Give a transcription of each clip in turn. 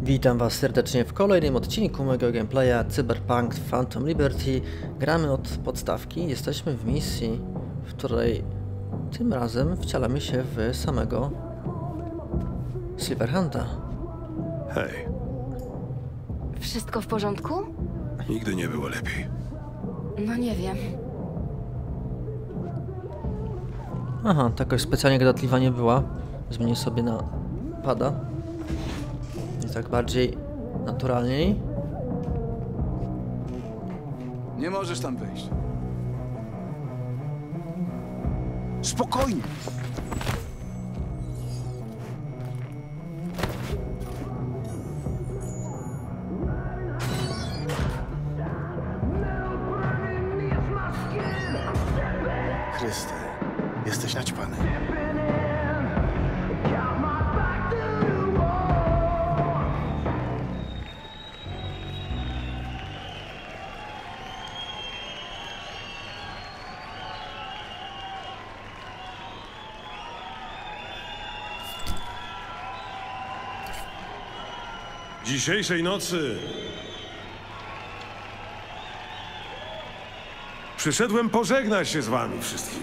Witam Was serdecznie w kolejnym odcinku mojego gameplaya Cyberpunk Phantom Liberty. Gramy od podstawki, jesteśmy w misji, w której tym razem wcielamy się w samego Silverhanda. Hej, Wszystko w porządku? nigdy nie było lepiej. No nie wiem. Aha, ta jakoś specjalnie gadatliwa nie była. Zmienię sobie na pada. I tak bardziej naturalniej. Nie możesz tam wejść. Spokojnie. Chryste, jesteś naćpany. Dzisiejszej nocy przyszedłem pożegnać się z wami wszystkimi.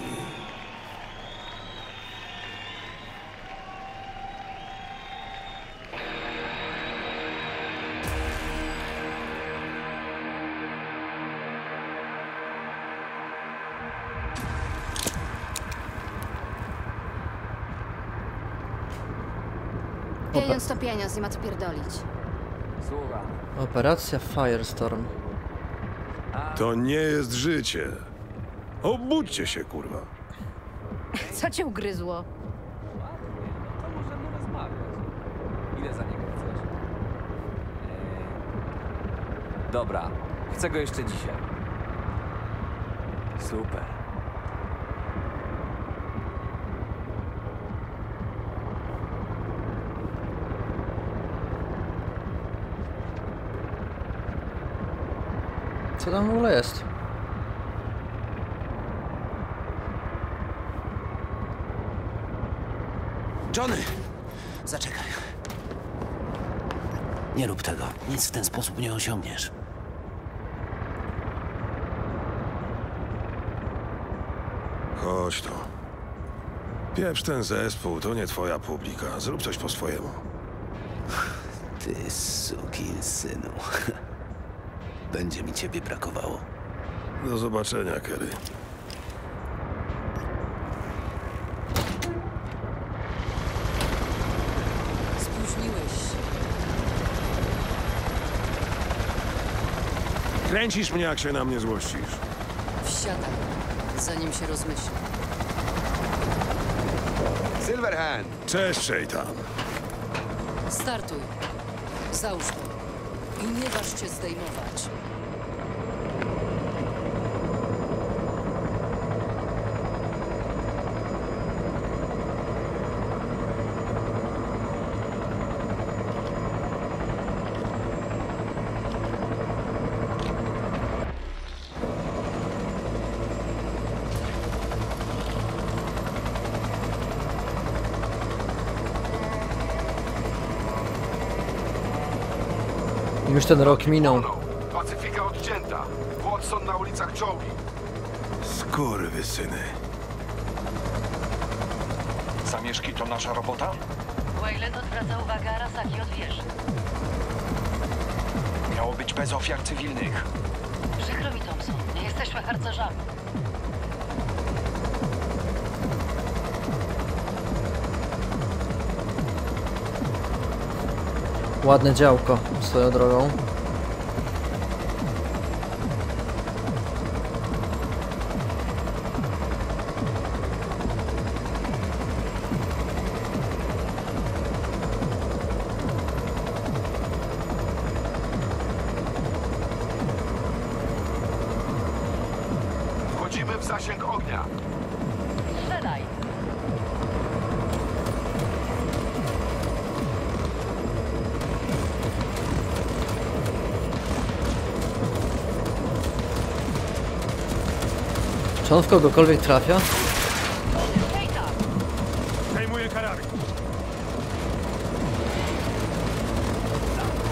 Pieniądz to pieniądz, nie ma co pierdolić. Operacja Firestorm. To nie jest życie. Obudźcie się, kurwa. Co cię ugryzło? To możemy rozmawiać. Ile za niego chcesz? Dobra, chcę go jeszcze dzisiaj. Super. Co tam w ogóle jest? Johnny! Zaczekaj. Nie rób tego. Nic w ten sposób nie osiągniesz. Chodź tu. Pieprz ten zespół, to nie twoja publika. Zrób coś po swojemu. Ty sukinsynu. Będzie mi ciebie brakowało. Do zobaczenia, Kerry. Spóźniłeś się. Kręcisz mnie, jak się na mnie złościsz. Wsiadaj, zanim się rozmyśli. Silverhand! Cześć, Szejtan. Startuj. Załóż to. I nie waż się zdejmować. Już ten rok minął. Pacyfika odcięta. Watson na ulicach czołgi. Skurwysyny. Zamieszki to nasza robota? Wayland odwraca uwagę Arasaki od wieży. Miało być bez ofiar cywilnych. Przykro mi, Thompson. Nie jesteśmy harcerzami. Ładne działko swoją drogą. Wchodzimy w zasięg ognia. Strzelaj! Czy on w kogokolwiek trafia? Zajmuję karabin.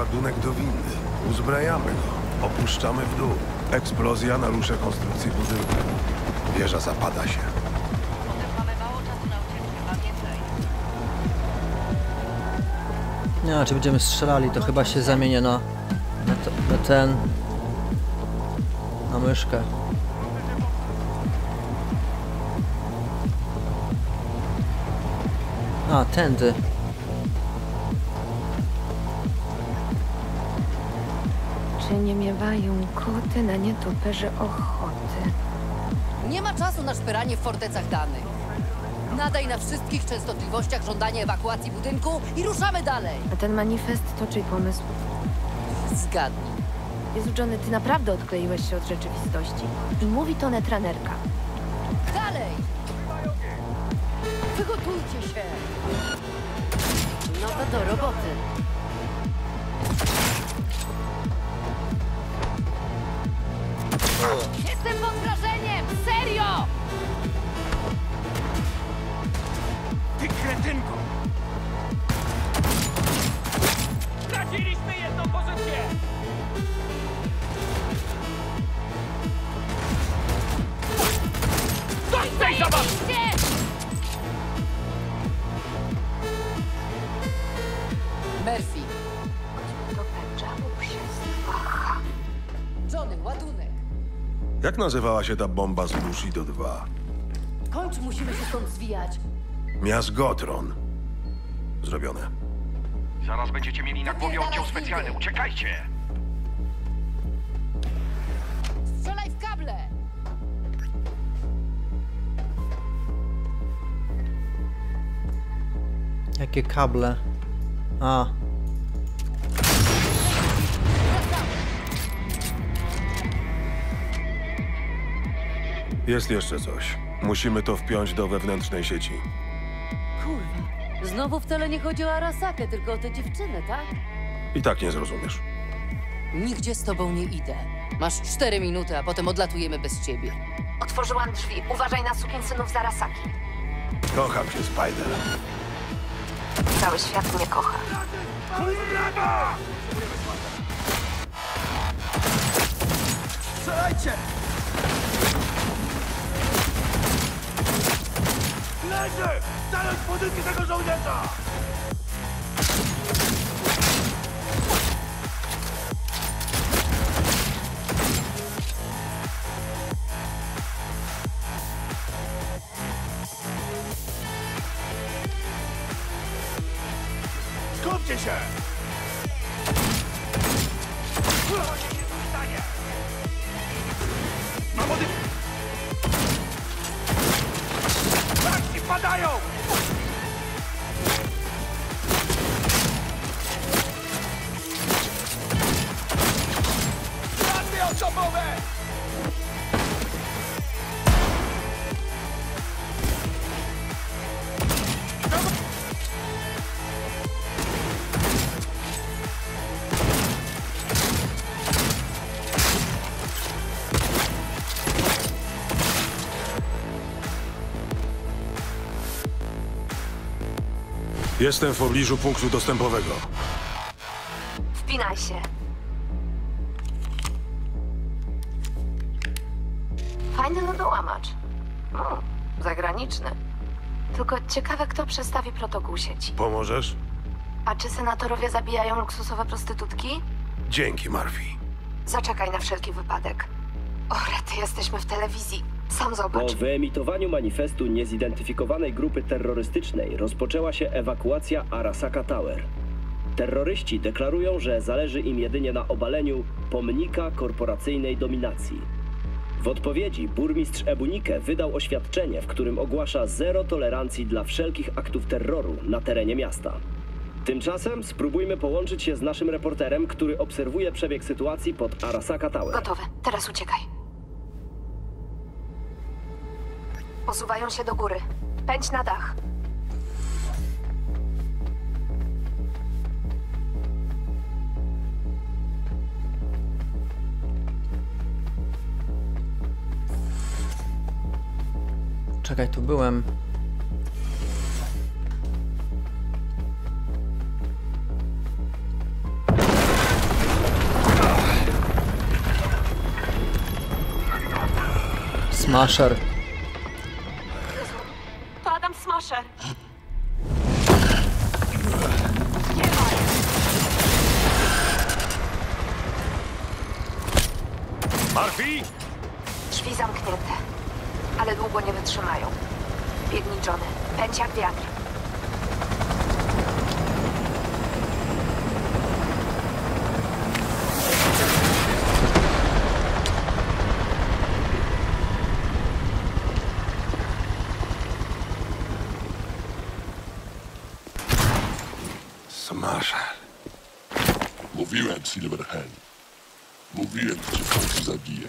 ładunek do windy. Uzbrajamy go. Opuszczamy w dół. Eksplozja naruszy konstrukcję budynku. Wieża zapada się. Potem mamy mało czasu na ucieczkę, pamiętaj. Nie, a czy będziemy strzelali, to chyba się zamienię na ten... na myszkę. A, tędy. Czy nie miewają koty na nietoperze ochoty? Nie ma czasu na szperanie w fortecach danych. Nadaj na wszystkich częstotliwościach żądanie ewakuacji budynku i ruszamy dalej. A ten manifest to czyj pomysł? Zgadnij. Jezu, Johnny, ty naprawdę odkleiłeś się od rzeczywistości. I mówi to netranerka. Dalej! Wygotujcie się! No to do roboty. Jestem pod wrażeniem! Serio! Ty kretynko! Straciliśmy jedną pozycję! Dość tej zabawy! Murphy, Do Pendżabu przez Bacha. Johnny, ładunek. Jak nazywała się ta bomba z Bushido 2? Kończ, musimy się stąd zwijać. Miazgotron. Zrobione. Zaraz będziecie mieli na głowie oddział specjalny. Uciekajcie! Strzelaj w kable! Jakie kable? A. Jest jeszcze coś. Musimy to wpiąć do wewnętrznej sieci. Kurwa, znowu wcale nie chodzi o Arasakę, tylko o tę dziewczynę, tak? I tak nie zrozumiesz. Nigdzie z tobą nie idę. Masz 4 minuty, a potem odlatujemy bez ciebie. Otworzyłam drzwi. Uważaj na sukinsynów z Arasaki. Kocham cię, Spider. Cały świat mnie kocha. Strzelajcie! Leży! Zająć budynki tego żołnierza! Skupcie się! Na wody! Tanki padają! Rady osobowe! Jestem w pobliżu punktu dostępowego. Wpinaj się. Fajny lodołamacz. Zagraniczny. Tylko ciekawe, kto przestawi protokół sieci. Pomożesz? A czy senatorowie zabijają luksusowe prostytutki? Dzięki, Murphy. Zaczekaj na wszelki wypadek. O, rety, jesteśmy w telewizji. Sam zobacz. Po wyemitowaniu manifestu niezidentyfikowanej grupy terrorystycznej rozpoczęła się ewakuacja Arasaka Tower. Terroryści deklarują, że zależy im jedynie na obaleniu pomnika korporacyjnej dominacji. W odpowiedzi burmistrz Ebunike wydał oświadczenie, w którym ogłasza zero tolerancji dla wszelkich aktów terroru na terenie miasta. Tymczasem spróbujmy połączyć się z naszym reporterem, który obserwuje przebieg sytuacji pod Arasaka Tower. Gotowe. Teraz uciekaj. Posuwają się do góry. Pędź na dach. Czekaj, tu byłem. Smasher. To Adam Smasher. Murphy? Drzwi zamknięte, ale długo nie wytrzymają. Biegnij, Johnny. Pędź jak wiatr. Smasher. Mówiłem, Silverhand. Mówiłem, że cię w końcu zabiję.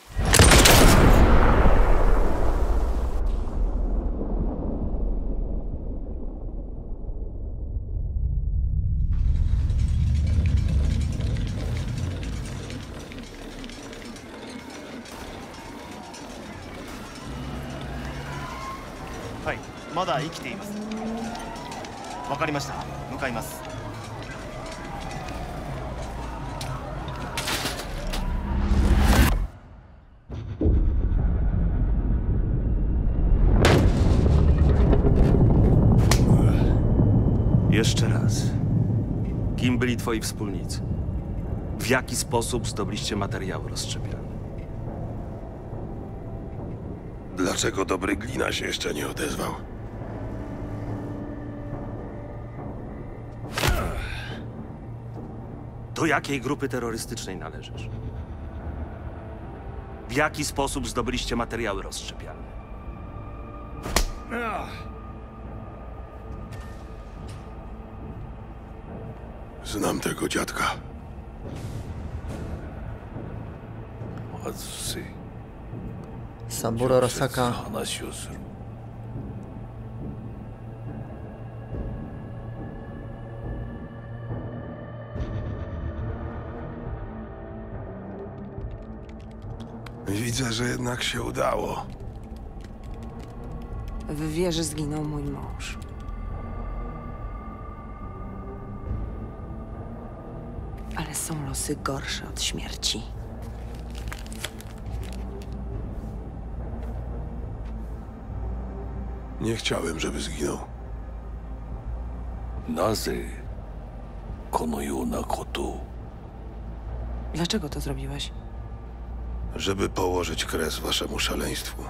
Hej, まだ生きています。わかりました。向かいます。 Jeszcze raz. Kim byli twoi wspólnicy? W jaki sposób zdobyliście materiały rozszczepiane? Dlaczego dobry Glina się jeszcze nie odezwał? Do jakiej grupy terrorystycznej należysz? W jaki sposób zdobyliście materiały rozszczepiane? Znam tego dziadka. Saburo Arasaka. Widzę, że jednak się udało. W wieży zginął mój mąż. Ale są losy gorsze od śmierci. Nie chciałem, żeby zginął. Dlaczego to zrobiłeś? Żeby położyć kres waszemu szaleństwu.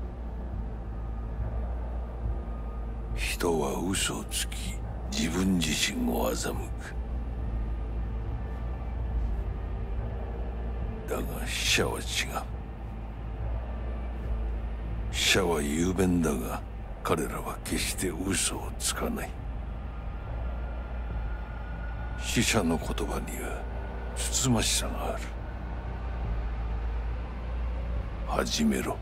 人は嘘をつき、自分自身を欺く。だが死者は違う。死者は雄弁だが、彼らは決して嘘をつかない。死者の言葉にはつつましさがある。始めろ。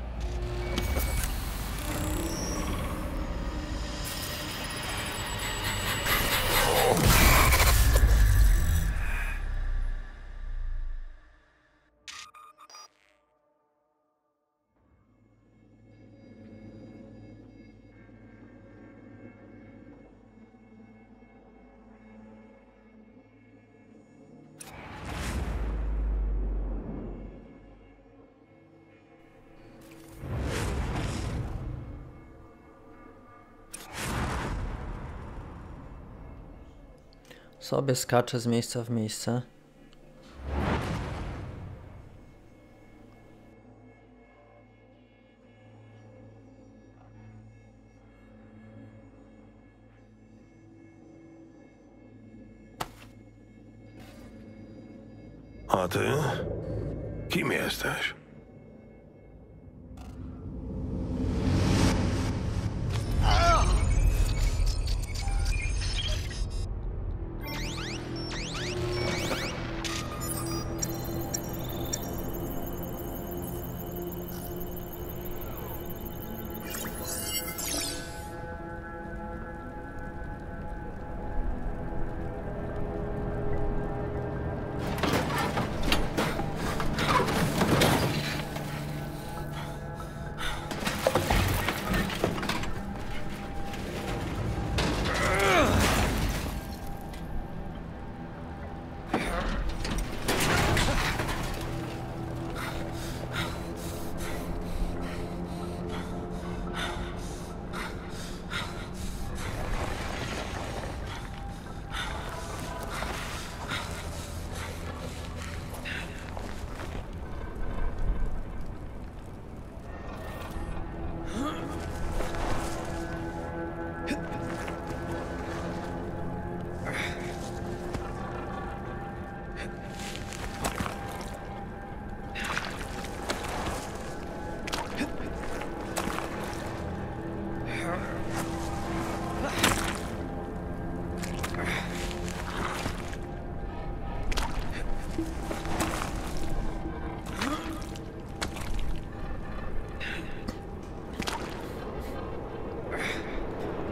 Sobie skacze z miejsca w miejsce. A ty? Kim jesteś?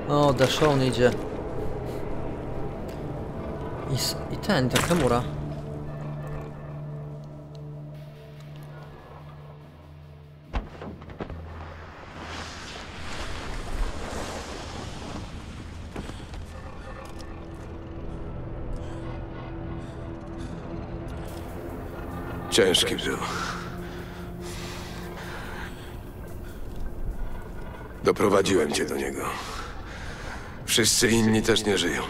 O, Dashon idzie. I ten, ta Kamura. Ciężki był. Doprowadziłem cię do niego. Wszyscy inni też nie żyją.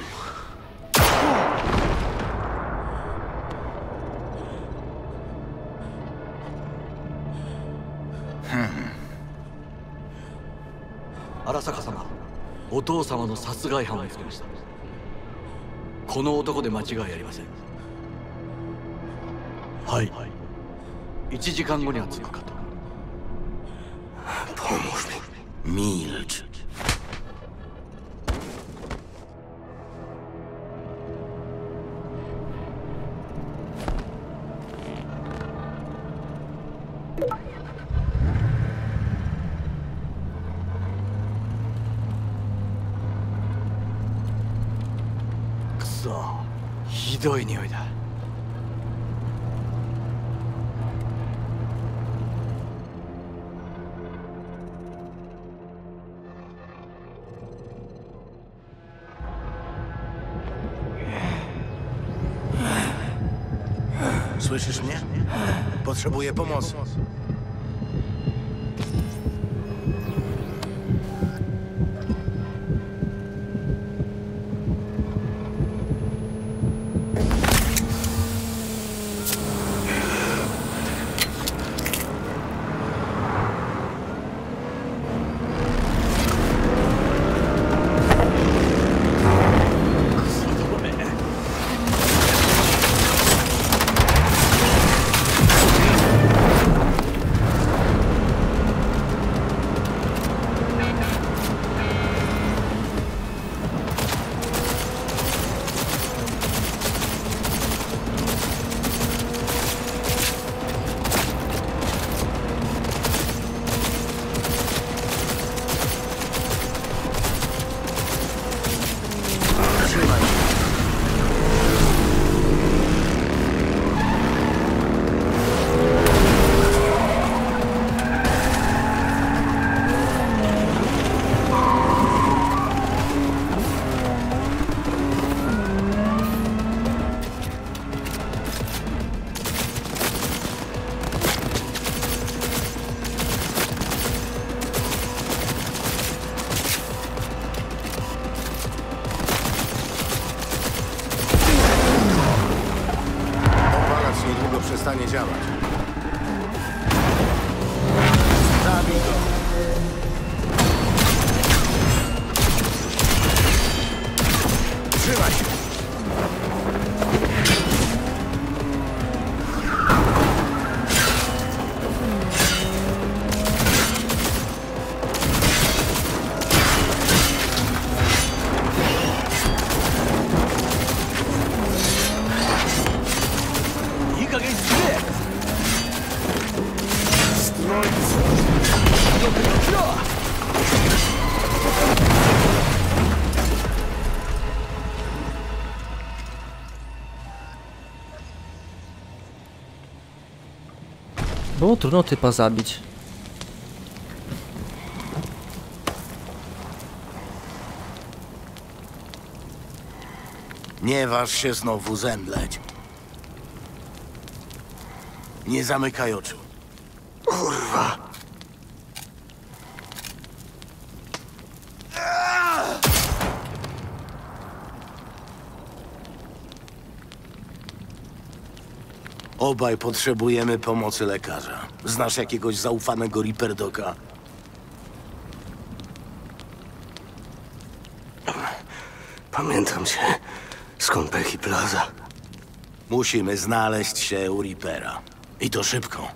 Arasaka-sama, お父様の殺害犯を見つけました。この男で間違いありません。はい。1時間後には着くかと。 Pomóż mi. Milcz. Kuso, ひどい匂いだ。 Słyszysz mnie? Potrzebuję pomocy. Przestanie działać. Zabij go. Trzymaj się. Było trudno typa zabić. Nie waż się znowu zemdleć. Nie zamykaj oczu. Kurwa! Obaj potrzebujemy pomocy lekarza. Znasz jakiegoś zaufanego Reaper-doka? Pamiętam cię. Skąd Becky Plaza? Musimy znaleźć się u Reapera. I to szybko.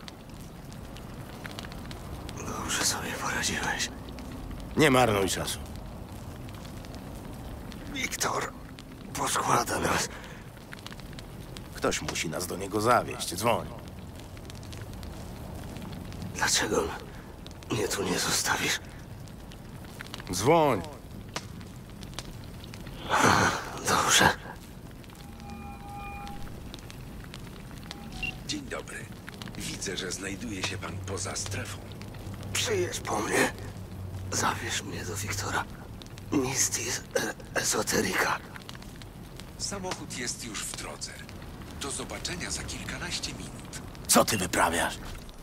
Dobrze sobie poradziłeś. Nie marnuj czasu. Wiktor poskłada nas. Ktoś musi nas do niego zawieźć. Dzwoń. Dlaczego mnie tu nie zostawisz? Dzwoń. Dobrze. Dzień dobry. Widzę, że znajduje się pan poza strefą. Przyjedź po mnie. Zabierz mnie do Wiktora. Misty Esoteryka. Samochód jest już w drodze. Do zobaczenia za kilkanaście minut. Co ty wyprawiasz?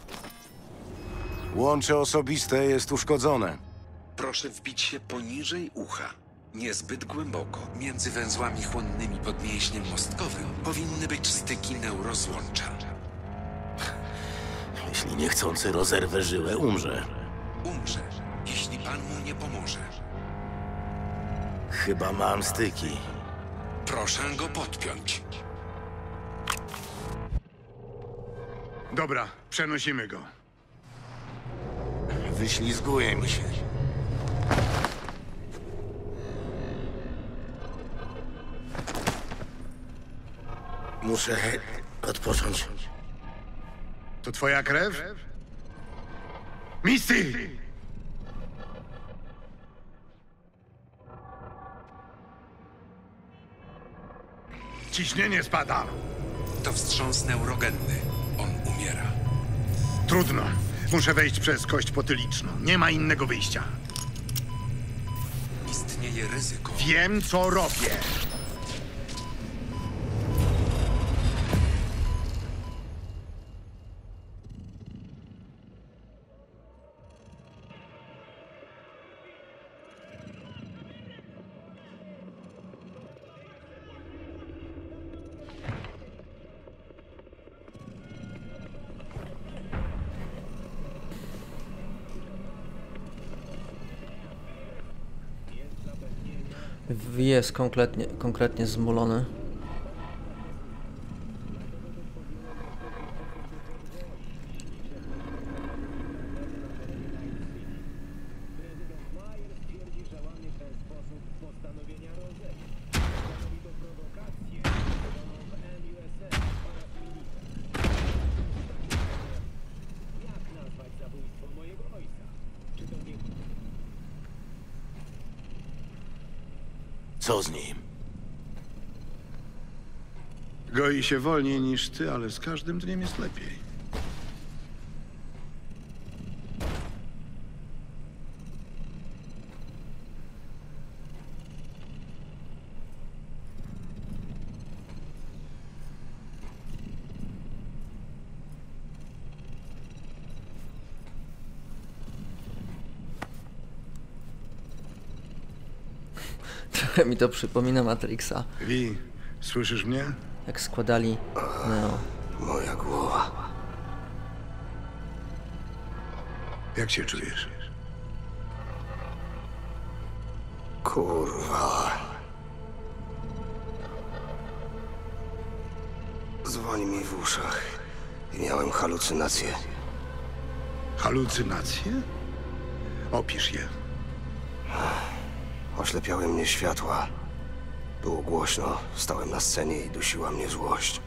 Łącze osobiste jest uszkodzone. Proszę wbić się poniżej ucha. Niezbyt głęboko. Między węzłami chłonnymi pod mięśniem mostkowym powinny być styki neurozłącza. Jeśli niechcący rozerwę żyłę, umrze. Umrze, jeśli pan mu nie pomoże. Chyba mam styki. Proszę go podpiąć. Dobra, przenosimy go. Wyślizguje mi się. Muszę odpocząć. To twoja krew? Misty! Ciśnienie spada. To wstrząs neurogenny. On umiera. Trudno. Muszę wejść przez kość potyliczną. Nie ma innego wyjścia. Istnieje ryzyko. Wiem, co robię. Jest konkretnie zmulony. Co z nim? Goi się wolniej niż ty, ale z każdym dniem jest lepiej. Trochę mi to przypomina Matrixa. Wi, słyszysz mnie? Jak składali Neo. Moja głowa. Jak się czujesz? Kurwa. Dzwoni mi w uszach i miałem halucynacje. Halucynacje? Opisz je. Oślepiały mnie światła. Było głośno, stałem na scenie i dusiła mnie złość.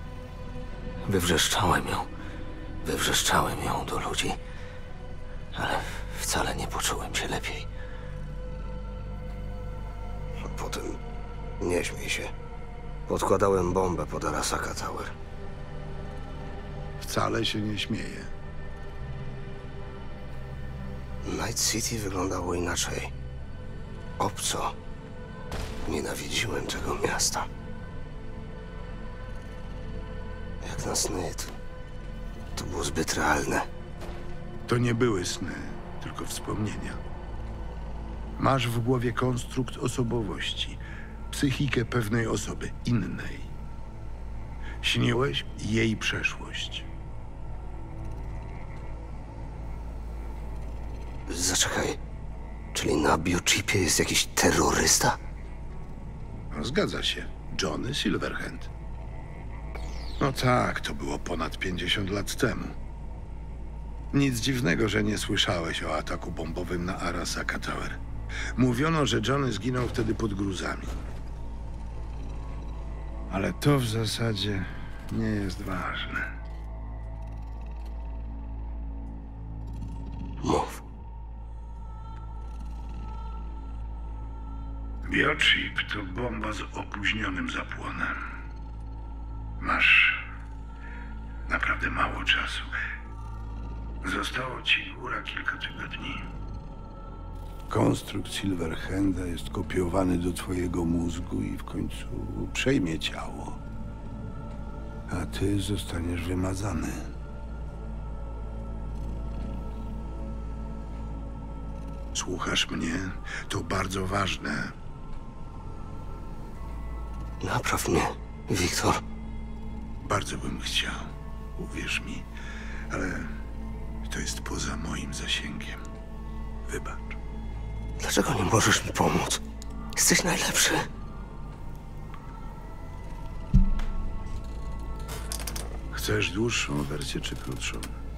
Wywrzeszczałem ją do ludzi, ale wcale nie poczułem się lepiej. A potem, nie śmiej się, podkładałem bombę pod Arasaka Tower. Wcale się nie śmieję. Night City wyglądało inaczej. Obco. Nienawidziłem tego miasta. Jak na sny, to było zbyt realne. To nie były sny, tylko wspomnienia. Masz w głowie konstrukt osobowości, psychikę pewnej osoby, innej. Śniłeś jej przeszłość. Zaczekaj, czyli na biochipie jest jakiś terrorysta? No, zgadza się. Johnny Silverhand. No tak, to było ponad 50 lat temu. Nic dziwnego, że nie słyszałeś o ataku bombowym na Arasaka Tower. Mówiono, że Johnny zginął wtedy pod gruzami. Ale to w zasadzie nie jest ważne. Mów. Biochip to bomba z opóźnionym zapłonem. Masz naprawdę mało czasu. Zostało ci góra kilka tygodni. Konstrukt Silverhanda jest kopiowany do twojego mózgu i w końcu przejmie ciało. A ty zostaniesz wymazany. Słuchasz mnie? To bardzo ważne. Napraw mnie, Wiktor. Bardzo bym chciał. Uwierz mi. Ale to jest poza moim zasięgiem. Wybacz. Dlaczego nie możesz mi pomóc? Jesteś najlepszy. Chcesz dłuższą wersję czy krótszą?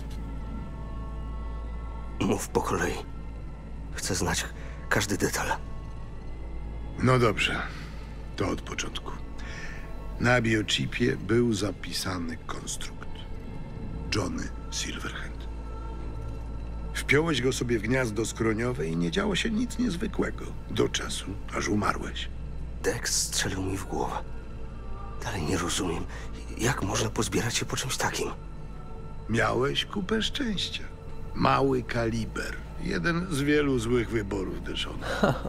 Mów po kolei. Chcę znać każdy detal. No dobrze. To od początku. Na biochipie był zapisany konstrukt. Johnny Silverhand. Wpiąłeś go sobie w gniazdo skroniowe i nie działo się nic niezwykłego. Do czasu, aż umarłeś. Dex strzelił mi w głowę. Dalej nie rozumiem, jak można pozbierać się po czymś takim. Miałeś kupę szczęścia. Mały kaliber. Jeden z wielu złych wyborów Deshona.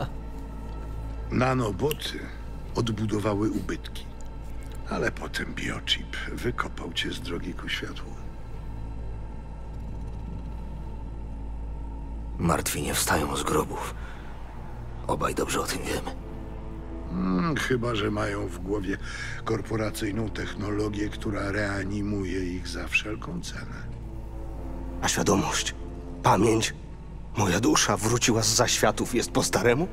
Nanoboty odbudowały ubytki. Ale potem biochip wykopał cię z drogi ku światłu. Martwi nie wstają z grobów. Obaj dobrze o tym wiemy. Chyba że mają w głowie korporacyjną technologię, która reanimuje ich za wszelką cenę. A świadomość, pamięć, moja dusza wróciła z zaświatów, jest po staremu?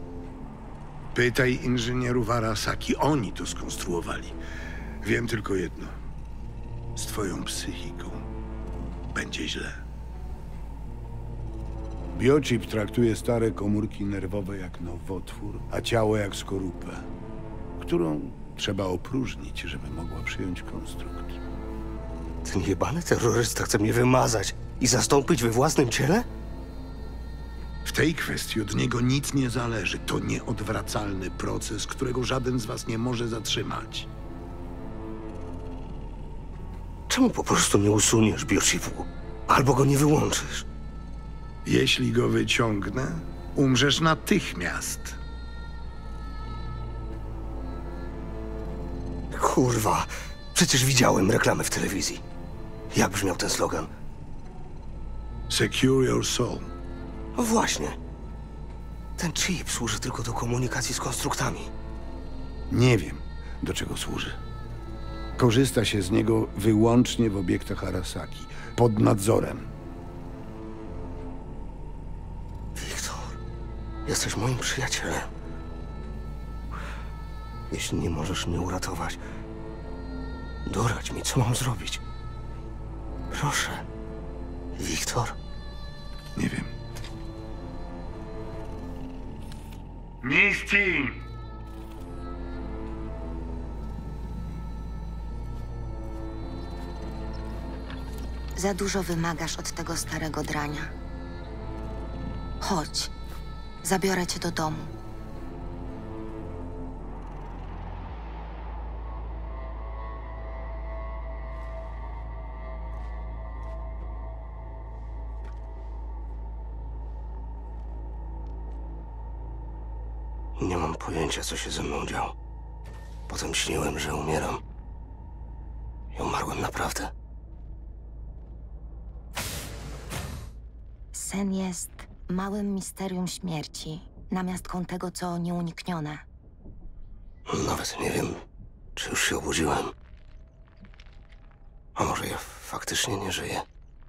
Pytaj inżynierów Arasaki, oni to skonstruowali. Wiem tylko jedno. Z twoją psychiką będzie źle. Biochip traktuje stare komórki nerwowe jak nowotwór, a ciało jak skorupę, którą trzeba opróżnić, żeby mogła przyjąć konstrukt. Ten jebany terrorysta chce mnie wymazać i zastąpić we własnym ciele? W tej kwestii od niego nic nie zależy. To nieodwracalny proces, którego żaden z was nie może zatrzymać. Czemu po prostu nie usuniesz biochipu? Albo go nie wyłączysz? Jeśli go wyciągnę, umrzesz natychmiast. Kurwa, przecież widziałem reklamę w telewizji. Jak brzmiał ten slogan? Secure your soul. No właśnie. Ten chip służy tylko do komunikacji z konstruktami. Nie wiem, do czego służy. Korzysta się z niego wyłącznie w obiektach Arasaki, pod nadzorem. Wiktor, jesteś moim przyjacielem. Jeśli nie możesz mnie uratować, doradź mi, co mam zrobić. Proszę. Wiktor? Nie wiem. Misty! Za dużo wymagasz od tego starego drania. Chodź. Zabiorę cię do domu. Nie mam pojęcia, co się ze mną działo. Potem śniłem, że umieram. I umarłem naprawdę. Sen jest małym misterium śmierci, namiastką tego, co nieuniknione. Nawet nie wiem, czy już się obudziłem. A może ja faktycznie nie żyję?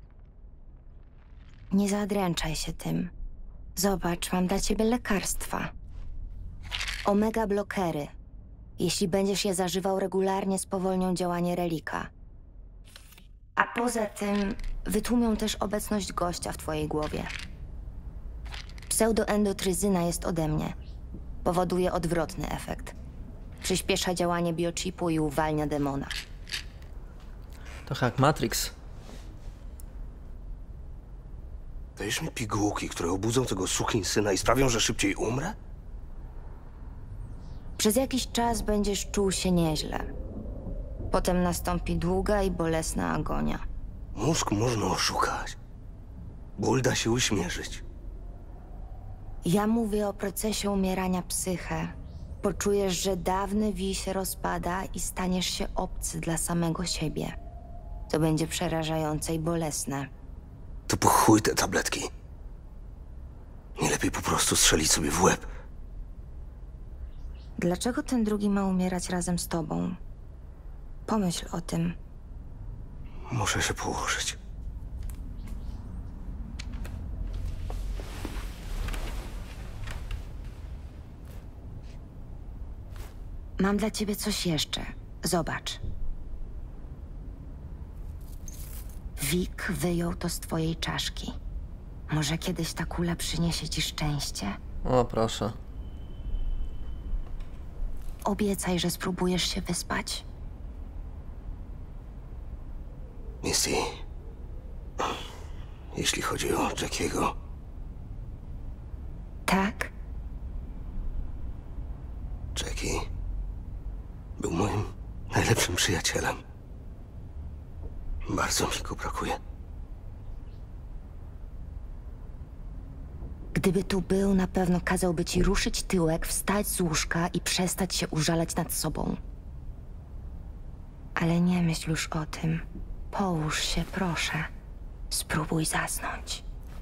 Nie zadręczaj się tym. Zobacz, mam dla ciebie lekarstwa. Omega-blokery. Jeśli będziesz je zażywał regularnie, spowolnią działanie relika. A poza tym wytłumią też obecność gościa w twojej głowie. Pseudoendotryzyna jest ode mnie. Powoduje odwrotny efekt. Przyspiesza działanie biochipu i uwalnia demona. Trochę jak Matrix. Dajesz mi pigułki, które obudzą tego sukinsyna i sprawią, że szybciej umrę? Przez jakiś czas będziesz czuł się nieźle. Potem nastąpi długa i bolesna agonia. Mózg można oszukać. Ból da się uśmierzyć. Ja mówię o procesie umierania psyche. Poczujesz, że dawny wij się rozpada i staniesz się obcy dla samego siebie. To będzie przerażające i bolesne. To po chuj te tabletki. Nie lepiej po prostu strzelić sobie w łeb. Dlaczego ten drugi ma umierać razem z tobą? Pomyśl o tym. Muszę się położyć. Mam dla ciebie coś jeszcze. Zobacz. Vic wyjął to z twojej czaszki. Może kiedyś ta kula przyniesie ci szczęście? O, proszę. Obiecaj, że spróbujesz się wyspać. Misty, jeśli chodzi o Jackiego... Tak? Jackie był moim najlepszym przyjacielem. Bardzo mi go brakuje. Gdyby tu był, na pewno kazałby ci ruszyć tyłek, wstać z łóżka i przestać się użalać nad sobą. Ale nie myśl już o tym. Połóż się, proszę. Spróbuj zasnąć.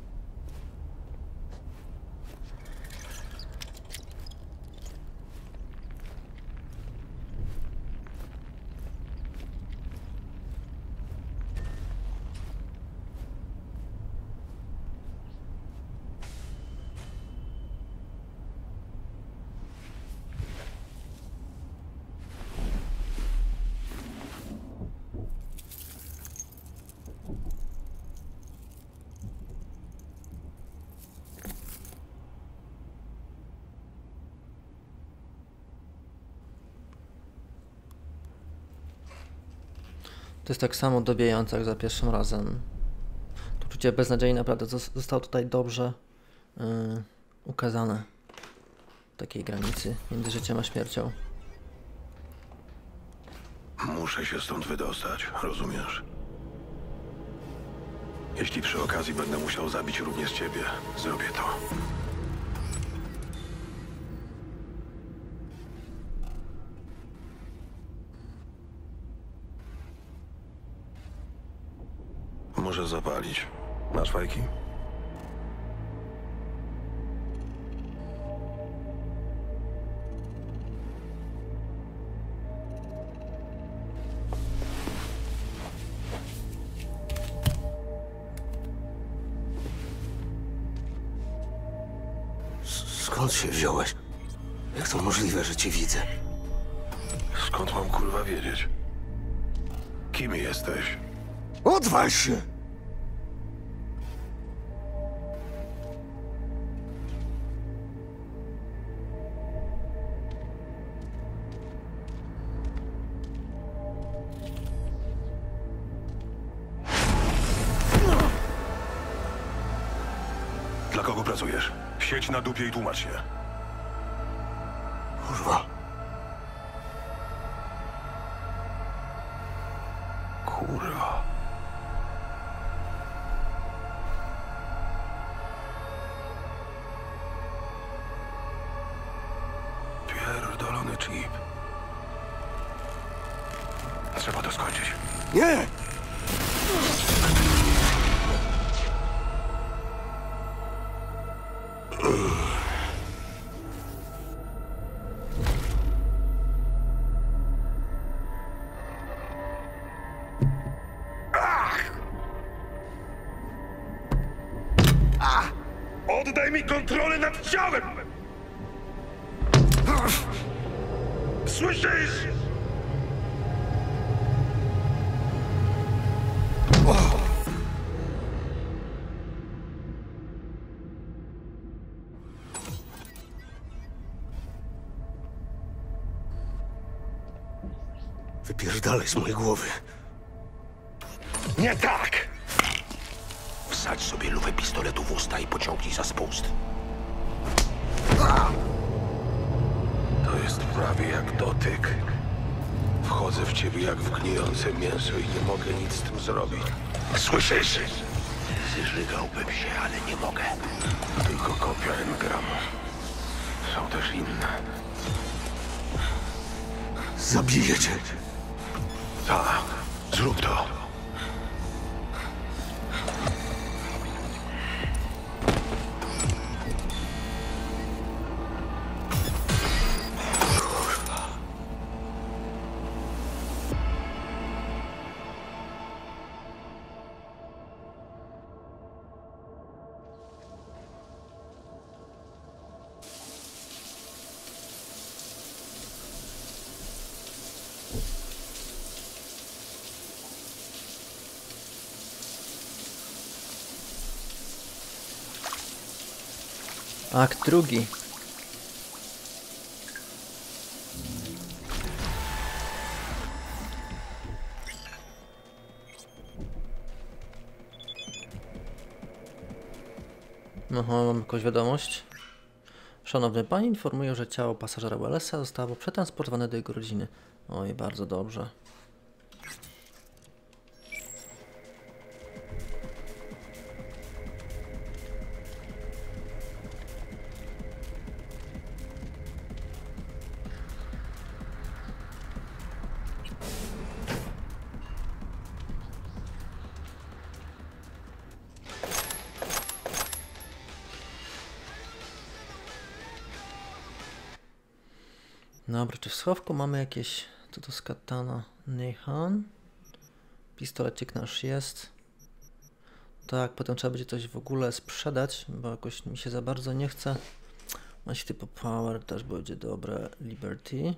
To jest tak samo dobijające jak za pierwszym razem. To uczucie beznadziei naprawdę zostało tutaj dobrze ukazane. W takiej granicy między życiem a śmiercią. Muszę się stąd wydostać, rozumiesz? Jeśli przy okazji będę musiał zabić również ciebie, zrobię to. Może zapalić. Masz fajki? Skąd się wziąłeś? Jak to możliwe, że cię widzę? Skąd mam kurwa wiedzieć? Kim jesteś? Odwal się! Dla kogo pracujesz? Siedź na dupie i tłumacz się. Kurwa. Kurwa. Pierdolony chip. Trzeba to skończyć. Nie! Oddaj mi kontrolę nad ciałem! Słyszysz? Wypierdalaj z mojej głowy. Nie tak! Wsadź sobie lufę pistoletu w usta i pociągnij za spust. To jest prawie jak dotyk. Wchodzę w ciebie jak w gnijące mięso i nie mogę nic z tym zrobić. Słyszysz? Zżygałbym się, ale nie mogę. Tylko kopia engramu. Są też inne. Zabiję cię. Tak, zrób to. Akt drugi. Mam jakąś wiadomość. Szanowny Panie, informuję, że ciało pasażera Wellesa zostało przetransportowane do jego rodziny. Oj, bardzo dobrze. Dobra, czy w schowku mamy jakieś... Co to z katana? Nehan. Pistolecik nasz jest. Tak, potem trzeba będzie coś w ogóle sprzedać, bo jakoś mi się za bardzo nie chce. Maść typu Power też będzie dobre. Liberty.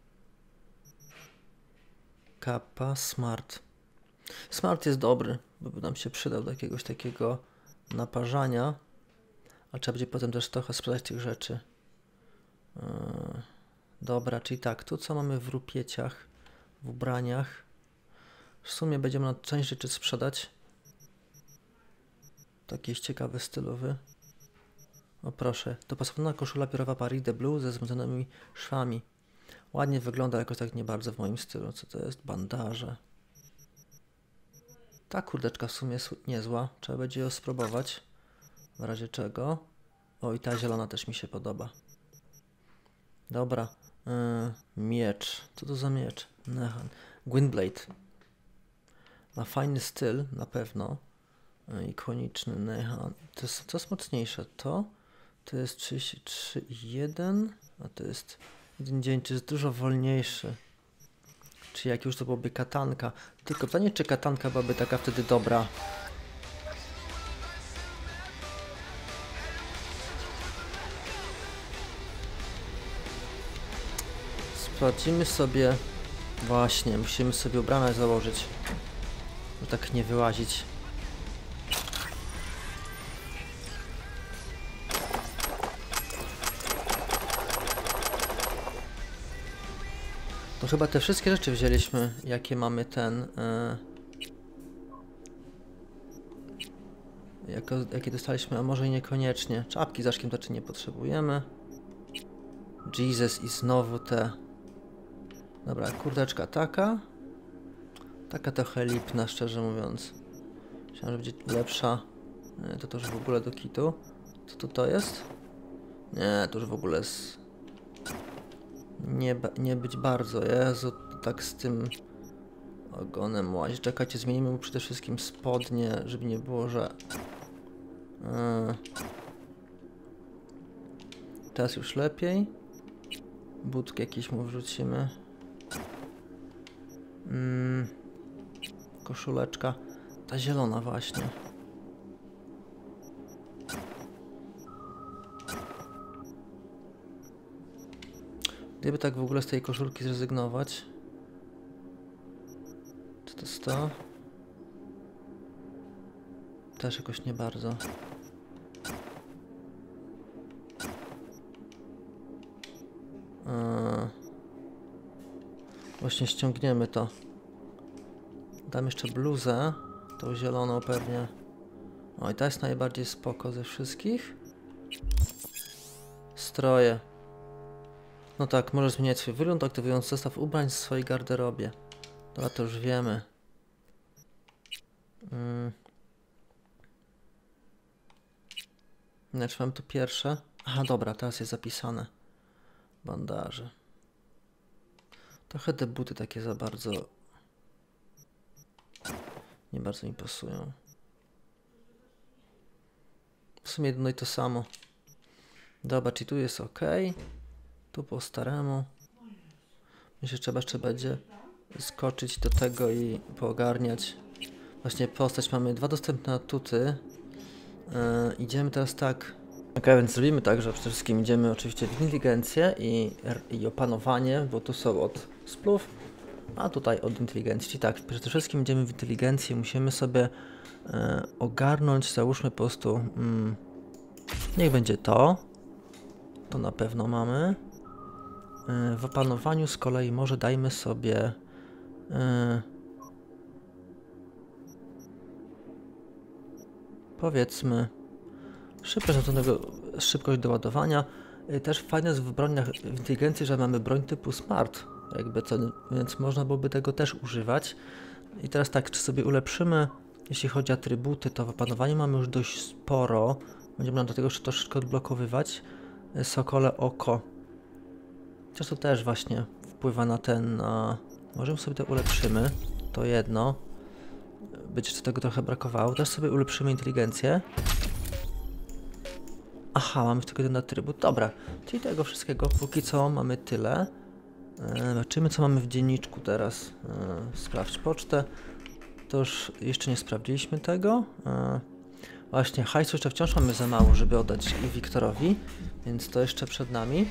Kappa, Smart. Smart jest dobry, bo by nam się przydał do jakiegoś takiego naparzania. A trzeba będzie potem też trochę sprzedać tych rzeczy. Dobra, czyli tak, tu co mamy w rupieciach, w ubraniach. W sumie będziemy na część rzeczy sprzedać. Taki jest ciekawy, stylowy. O proszę, dopasowana koszula piórowa Paris de Blue ze zmęczonymi szwami. Ładnie wygląda, jakoś tak nie bardzo w moim stylu. Co to jest? Bandaże. Ta kurdeczka w sumie jest niezła. Trzeba będzie ją spróbować. W razie czego. O, i ta zielona też mi się podoba. Dobra. Miecz. Co to za miecz? Nehan. Gwynblade. Ma fajny styl, na pewno. Ikoniczny Nehan. To jest mocniejsze. To jest 33,1, a to jest 1,9, to jest dużo wolniejszy. Czy jak już to byłoby katanka. Tylko pytanie, czy katanka byłaby taka wtedy dobra. Sprawdzimy sobie. Właśnie, musimy sobie ubrania założyć, żeby tak nie wyłazić. To chyba te wszystkie rzeczy wzięliśmy, jakie mamy jakie dostaliśmy, a może i niekoniecznie. Czapki z Aszkiem to nie potrzebujemy. Jesus i znowu te... Dobra, kurdeczka taka. Taka trochę lipna, szczerze mówiąc. Myślałem, że będzie lepsza. Nie, to już w ogóle do kitu. Co to jest? Nie, to już w ogóle jest... Nie być bardzo. Jezu, tak z tym ogonem łazi. Czekajcie, zmienimy mu przede wszystkim spodnie, żeby nie było, że... Teraz już lepiej. Budki jakieś mu wrzucimy. Koszuleczka. Ta zielona właśnie. Gdyby tak w ogóle z tej koszulki zrezygnować. Co to jest to? Też jakoś nie bardzo. Właśnie ściągniemy to. Dam jeszcze bluzę. Tą zieloną pewnie. O, i ta jest najbardziej spoko ze wszystkich. Stroje. No tak, możesz zmieniać swój wygląd, aktywując zestaw ubrań w swojej garderobie. Dobra, to już wiemy. Znaczy mam tu pierwsze. Aha, dobra, teraz jest zapisane. Bandaże. Trochę te buty takie za bardzo... nie bardzo mi pasują. W sumie jedno i to samo. Dobra, czyli tu jest ok. Tu po staremu. Myślę, że trzeba jeszcze będzie skoczyć do tego i poogarniać. Właśnie postać mamy 2 dostępne atuty. Idziemy teraz tak. Ok, więc zrobimy tak, że przede wszystkim idziemy oczywiście w inteligencję i opanowanie, bo tu są od splów, a tutaj od inteligencji. Czyli tak, przede wszystkim idziemy w inteligencję, musimy sobie ogarnąć, załóżmy po prostu, niech będzie to na pewno mamy. W opanowaniu z kolei może dajmy sobie powiedzmy szybkość doładowania. Też fajne jest w broniach w inteligencji, że mamy broń typu smart, jakby co, więc można byłoby tego też używać. I teraz tak, czy sobie ulepszymy, jeśli chodzi o atrybuty, to w opanowaniu mamy już dość sporo. Będziemy nam do tego jeszcze troszeczkę odblokowywać. Sokole oko. Chociaż to też właśnie wpływa na ten... Możemy sobie to ulepszymy. To jedno. Być jeszcze tego trochę brakowało. Też sobie ulepszymy inteligencję. Aha, mamy tylko jeden atrybut. Dobra, czyli tego wszystkiego póki co mamy tyle. Zobaczymy, co mamy w dzienniczku teraz. Sprawdź pocztę. To już jeszcze nie sprawdziliśmy tego. Właśnie, hajsu jeszcze wciąż mamy za mało, żeby oddać Wiktorowi, więc to jeszcze przed nami.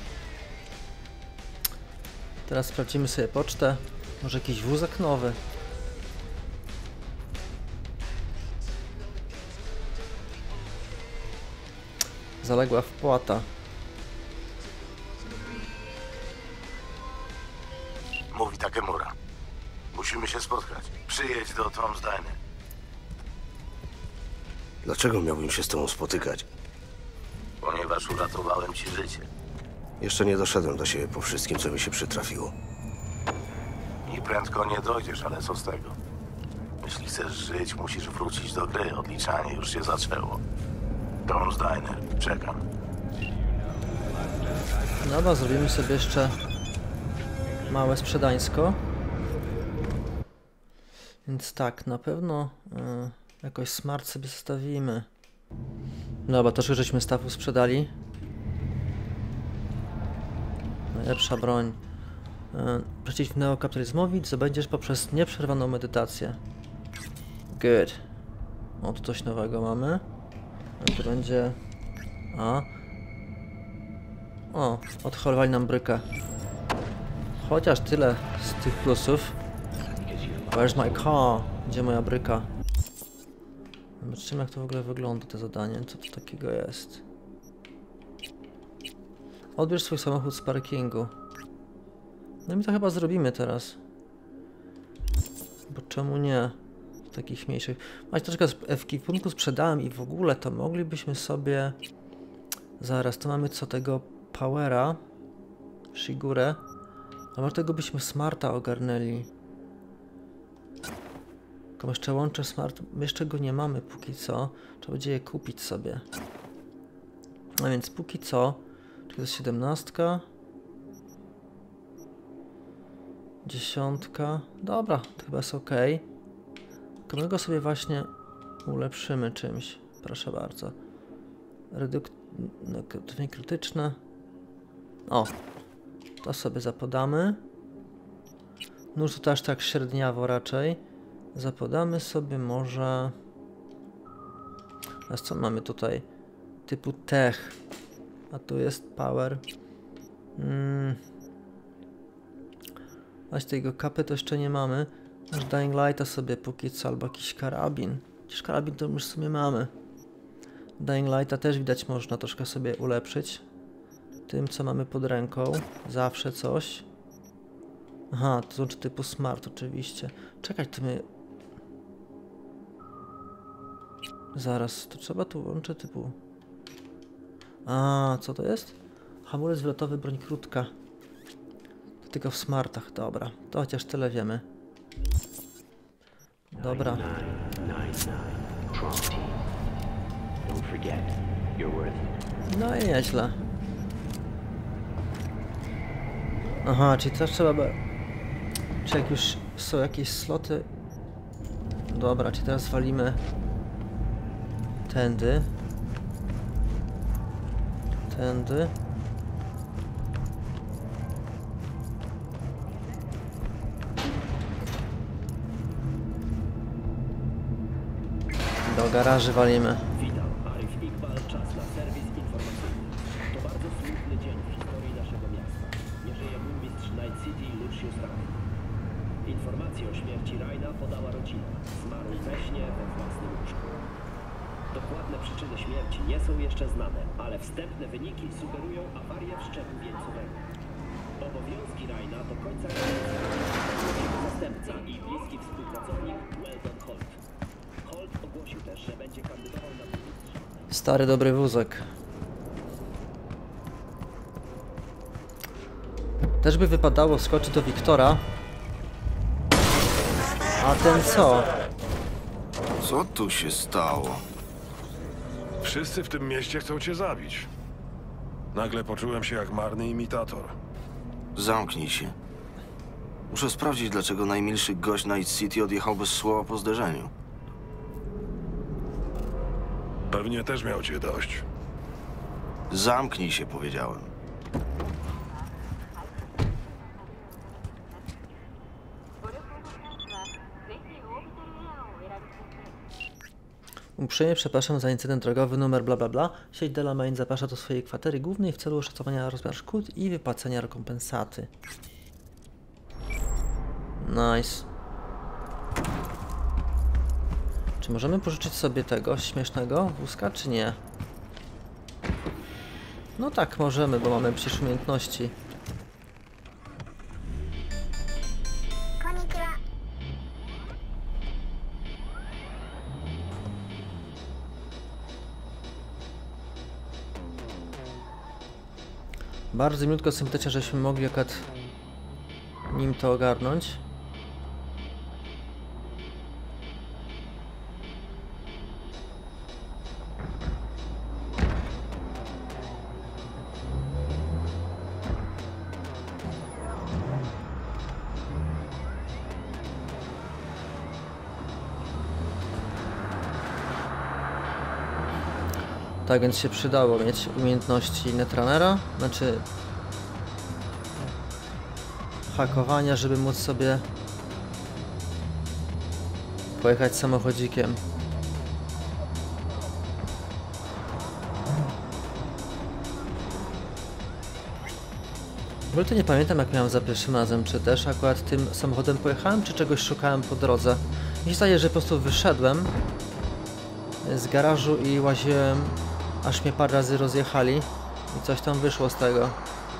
Teraz sprawdzimy sobie pocztę. Może jakiś wózek nowy. Zaległa wpłata. Mówi Takemura. Musimy się spotkać. Przyjedź do Tom's Diner. Dlaczego miałbym się z tobą spotykać? Ponieważ uratowałem ci życie. Jeszcze nie doszedłem do siebie po wszystkim, co mi się przytrafiło. I prędko nie dojdziesz, ale co z tego? Jeśli chcesz żyć, musisz wrócić do gry. Odliczanie już się zaczęło. Tom's Diner. Czekam. Dobra, zrobimy sobie jeszcze małe sprzedańsko. Więc tak, na pewno jakoś smart sobie zostawimy. Dobra, to żeśmy stawu sprzedali. Najlepsza broń. Przeciw neokapitalizmowi zdobędziesz poprzez nieprzerwaną medytację. Good. O, tu coś nowego mamy. To będzie... O, odholowali nam brykę. Chociaż tyle z tych plusów. Where's my car? Gdzie moja bryka? Zobaczymy, jak to w ogóle wygląda, to zadanie. Co to takiego jest? Odbierz swój samochód z parkingu. No i my to chyba zrobimy teraz. Bo czemu nie? W takich mniejszych... Właśnie troszkę w ekwipunku sprzedałem i w ogóle to moglibyśmy sobie... Zaraz, to mamy co tego powera. Shigurę. A może tego byśmy smarta ogarnęli. Tylko jeszcze łączę smart. My jeszcze go nie mamy póki co. Trzeba będzie je kupić sobie. A więc póki co. Czyli to jest 17. 10. Dobra, to chyba jest ok. Tylko my go sobie właśnie ulepszymy czymś. Proszę bardzo. Reduktywnie krytyczne. O, to sobie zapodamy. Nóż to też tak średniawo raczej. Zapodamy sobie może... Teraz co mamy tutaj? Typu tech. A tu jest power. Właśnie tego kapy to jeszcze nie mamy. Nasz Dying Lighta sobie póki co, albo jakiś karabin. Jakiś karabin to już w sumie mamy. Dying Lighta też widać można troszkę sobie ulepszyć. Tym co mamy pod ręką. Zawsze coś. Aha, to są typu smart oczywiście. Czekać, to my... Zaraz, to trzeba tu łączyć typu... A, co to jest? Hamulec wylotowy, broń krótka. Tylko w smartach, dobra. To chociaż tyle wiemy. Dobra. No i nieźle. Aha, czyli teraz trzeba by... Czy jak już są jakieś sloty... Dobra, czyli teraz walimy... Tędy. Tędy. Do garaży walimy. Witam, Arif Iqbal, czas na serwis informacyjny. To bardzo smutny dzień w historii naszego miasta. Nie żyje burmistrz Night City Lucius Rain. Informację o śmierci Raina podała rodzina. Zmarł we śnie we własnym łóżku. Dokładne przyczyny śmierci nie są jeszcze znane, ale wstępne wyniki sugerują awarię wszczepu wieńcowego. Obowiązki Raina do końca jego zastępca i bliski współpracownik Weldon Holt. Holt ogłosił też, że będzie kandydował na burmistrza. Stary dobry wózek. Też by wypadało skoczyć do Wiktora. A ten co? Co tu się stało? Wszyscy w tym mieście chcą cię zabić. Nagle poczułem się jak marny imitator. Zamknij się. Muszę sprawdzić, dlaczego najmilszy gość Night City odjechał bez słowa po zderzeniu. Pewnie też miał cię dość. Zamknij się, powiedziałem. Uprzejmie przepraszam za incydent drogowy numer bla bla bla. Sieć Delamain zaprasza do swojej kwatery głównej w celu oszacowania rozmiaru szkód i wypłacenia rekompensaty. Nice. Czy możemy pożyczyć sobie tego śmiesznego wózka, czy nie? No tak, możemy, bo mamy przecież umiejętności. Bardzo miłutko, sympatycznie, żeśmy mogli akurat nim to ogarnąć. Tak więc się przydało mieć umiejętności Netrunnera, znaczy hakowania, żeby móc sobie pojechać samochodzikiem. W ogóle to nie pamiętam, jak miałem za pierwszym razem, czy też akurat tym samochodem pojechałem, czy czegoś szukałem po drodze. Mi się zdaje, że po prostu wyszedłem z garażu i łaziłem, aż mnie parę razy rozjechali i coś tam wyszło z tego.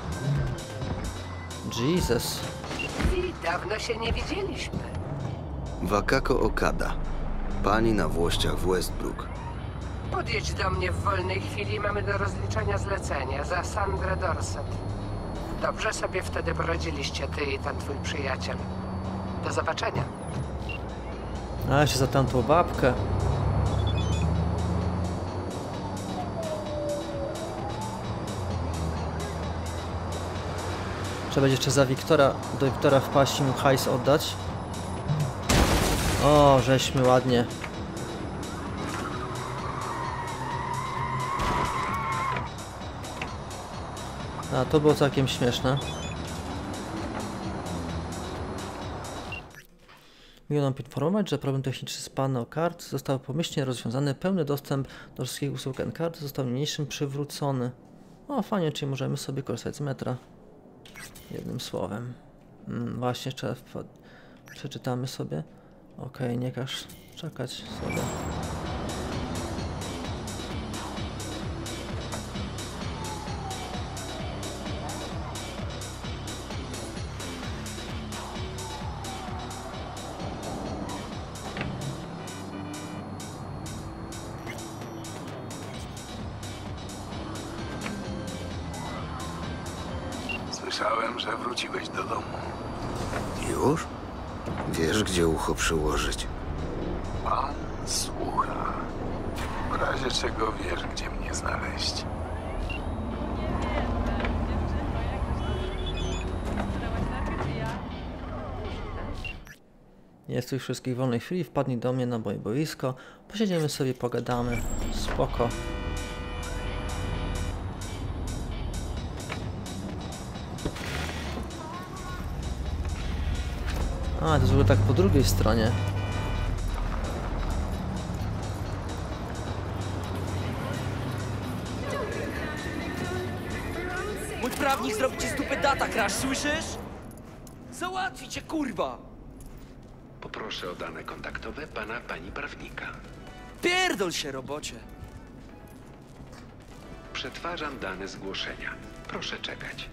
Jesus. Dawno się nie widzieliśmy. Wakako Okada. Pani na włościach w Westbrook. Podjedź do mnie w wolnej chwili, mamy do rozliczenia zlecenie za Sandrę Dorset. Dobrze sobie wtedy poradziliście, ty i ten twój przyjaciel. Do zobaczenia. A się za tamtą babkę. Trzeba będzie jeszcze do Wiktora wpaść i mu hajs oddać. O, żeśmy ładnie. A, to było całkiem śmieszne. Miło nam poinformować, że problem techniczny z Pano Card został pomyślnie rozwiązany. Pełny dostęp do wszystkich usług N-Card został niniejszym przywrócony. O, fajnie, czyli możemy sobie korzystać z metra. Jednym słowem. Właśnie, jeszcze przeczytamy sobie. Okej, nie każ czekać sobie. Słyszałem, że wróciłeś do domu. Już? Wiesz, gdzie ucho przyłożyć. Pan słucha. W razie czego wiesz, gdzie mnie znaleźć. Jest tu już wszystkich wolnej chwili, wpadnij do mnie na moje boisko, posiedziemy sobie, pogadamy, spoko. A, to jest w ogóle tak po drugiej stronie. Mój prawnik zrobi ci z dupy data, Crash, słyszysz? Załatwi cię, kurwa! Poproszę o dane kontaktowe pani prawnika. Pierdol się, robocie! Przetwarzam dane zgłoszenia. Proszę czekać.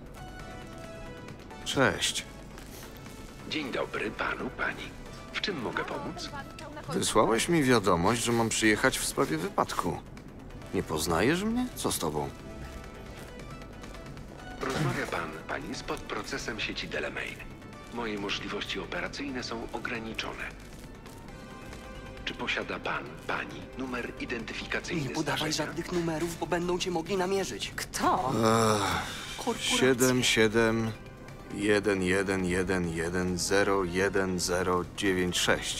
Cześć. Dzień dobry panu, pani. W czym mogę pomóc? Wysłałeś mi wiadomość, że mam przyjechać w sprawie wypadku. Nie poznajesz mnie? Co z tobą? Rozmawia pani z podprocesem sieci Delamain. Moje możliwości operacyjne są ograniczone. Czy posiada pani numer identyfikacyjny Nie podawaj zdarzenia? żadnych numerów, bo będą cię mogli namierzyć. Kto? 77 111101096.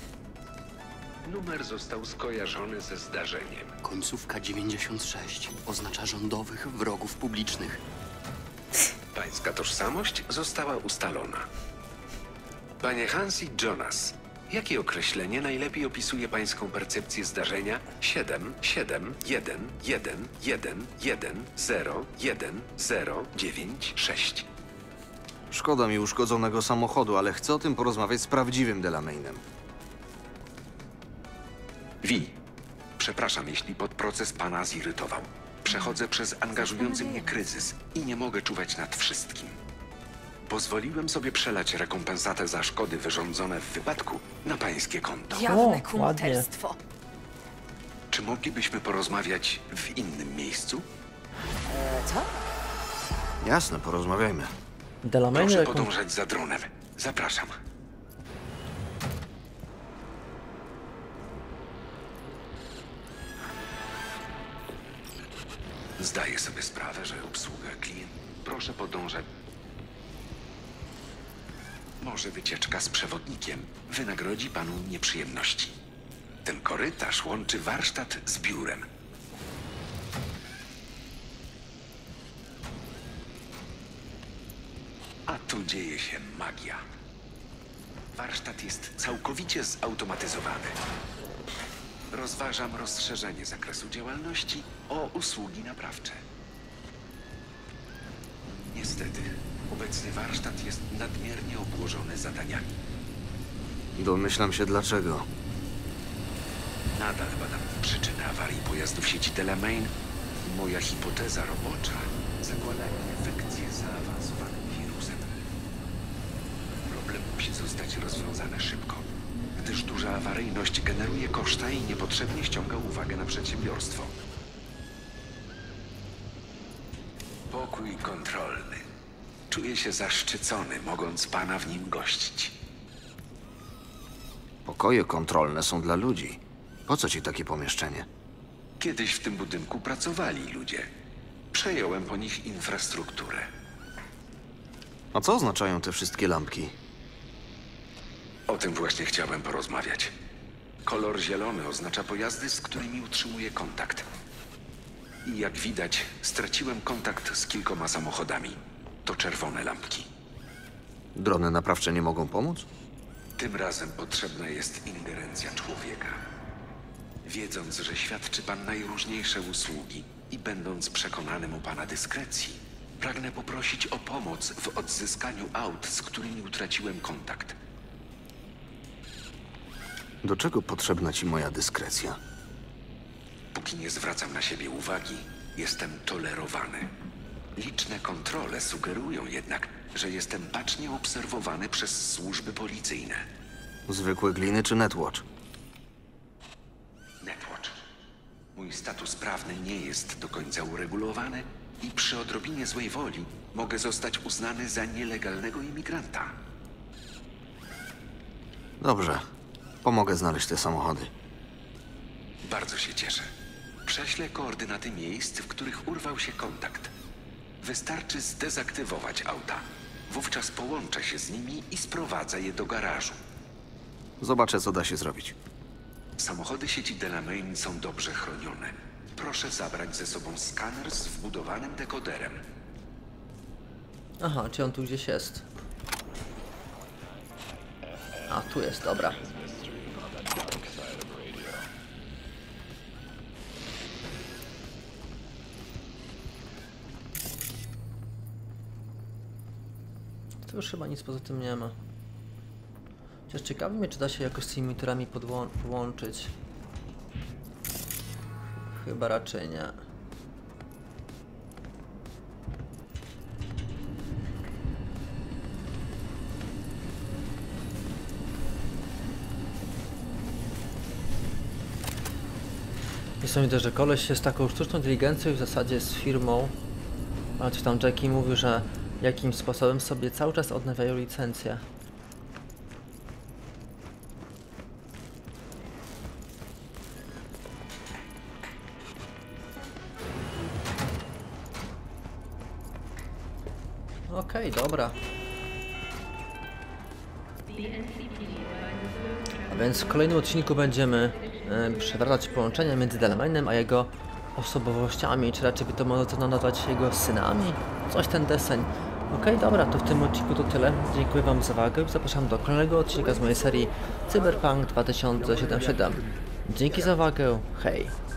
Numer został skojarzony ze zdarzeniem. Końcówka 96 oznacza rządowych wrogów publicznych. Pańska tożsamość została ustalona. Panie Hansi Jonas, jakie określenie najlepiej opisuje pańską percepcję zdarzenia 77111101096? Szkoda mi uszkodzonego samochodu, ale chcę o tym porozmawiać z prawdziwym Delamainem. Przepraszam, jeśli podproces pana zirytował. Przechodzę przez angażujący mnie kryzys i nie mogę czuwać nad wszystkim. Pozwoliłem sobie przelać rekompensatę za szkody wyrządzone w wypadku na pańskie konto. Jawne kumoterstwo. Czy moglibyśmy porozmawiać w innym miejscu? Co? Jasne, porozmawiajmy. Proszę podążać za dronem. Zapraszam. Zdaję sobie sprawę, że obsługa klient. Proszę podążać. Może wycieczka z przewodnikiem wynagrodzi panu nieprzyjemności. Ten korytarz łączy warsztat z biurem. A tu dzieje się magia. Warsztat jest całkowicie zautomatyzowany. Rozważam rozszerzenie zakresu działalności o usługi naprawcze. Niestety, obecny warsztat jest nadmiernie obłożony zadaniami. Domyślam się dlaczego. Nadal badam przyczyny awarii pojazdu w sieci Delamain. Moja hipoteza robocza zakłada infekcję zaawansowanym wirusem. Problem musi zostać rozwiązany szybko, gdyż duża awaryjność generuje koszta i niepotrzebnie ściąga uwagę na przedsiębiorstwo. Pokój kontrolny. Czuję się zaszczycony, mogąc pana w nim gościć. Pokoje kontrolne są dla ludzi. Po co ci takie pomieszczenie? Kiedyś w tym budynku pracowali ludzie. Przejąłem po nich infrastrukturę. A co oznaczają te wszystkie lampki? O tym właśnie chciałem porozmawiać. Kolor zielony oznacza pojazdy, z którymi utrzymuję kontakt. I jak widać, straciłem kontakt z kilkoma samochodami. To czerwone lampki. Drony naprawcze nie mogą pomóc? Tym razem potrzebna jest ingerencja człowieka. Wiedząc, że świadczy pan najróżniejsze usługi i będąc przekonanym o pana dyskrecji, pragnę poprosić o pomoc w odzyskaniu aut, z którymi utraciłem kontakt. Do czego potrzebna ci moja dyskrecja? Póki nie zwracam na siebie uwagi, jestem tolerowany. Liczne kontrole sugerują jednak, że jestem bacznie obserwowany przez służby policyjne. Zwykłe gliny czy Netwatch? Netwatch. Mój status prawny nie jest do końca uregulowany I przy odrobinie złej woli mogę zostać uznany za nielegalnego imigranta. Dobrze. Pomogę znaleźć te samochody. Bardzo się cieszę. Prześlę koordynaty miejsc, w których urwał się kontakt. Wystarczy zdezaktywować auta. Wówczas połączę się z nimi i sprowadzę je do garażu. Zobaczę, co da się zrobić. Samochody sieci Delamain są dobrze chronione. Proszę zabrać ze sobą skaner z wbudowanym dekoderem. Aha, czy on tu gdzieś jest? A, tu jest, dobra. Tu już chyba nic poza tym nie ma. Chociaż ciekawi mnie, czy da się jakoś z tymi monitorami połączyć. Chyba raczej nie. Widzę, że koleś jest taką sztuczną inteligencją i w zasadzie z firmą. Ale czy tam Jackie mówił, że jakimś sposobem sobie cały czas odnawiają licencję. Okej, dobra. A więc w kolejnym odcinku będziemy przewracać połączenia między Delamainem a jego osobowościami, czy raczej by to można nazwać jego synami? Coś ten deseń. Okej, dobra, to w tym odcinku to tyle. Dziękuję wam za uwagę i zapraszam do kolejnego odcinka z mojej serii Cyberpunk 2077. Dzięki za uwagę, hej!